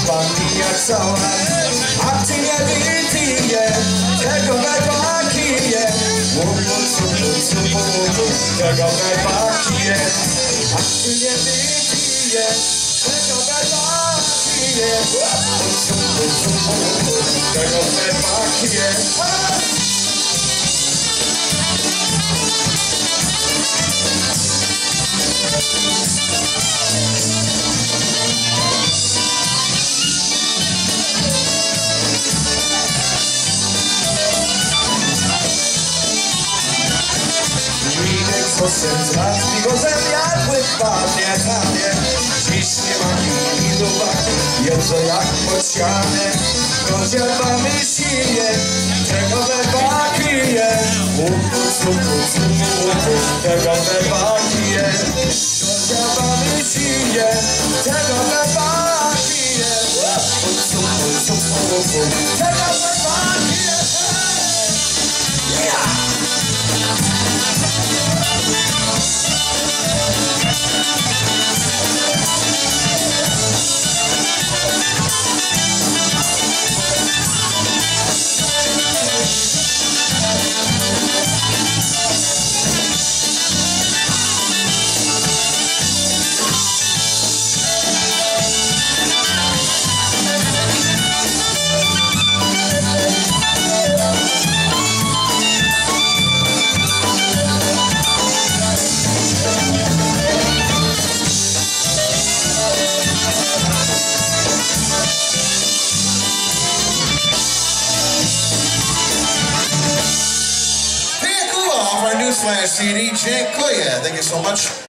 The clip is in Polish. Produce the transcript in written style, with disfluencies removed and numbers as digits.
Trzeba mijać cała, a ty nie wypije tego beba kije. Tego beba kije, a ty nie wypije tego beba kije. Tego beba kije. Sosem z matki go zamiadły padnie tanie. Dziś nie ma minówek, jedzą jak pod ścianę. Rozjadamy sije, tego beba kije. Tego beba kije. Rozjadamy sije, tego beba kije. Tego beba kije. Newsflash CD, Cenk Koya. Thank you so much.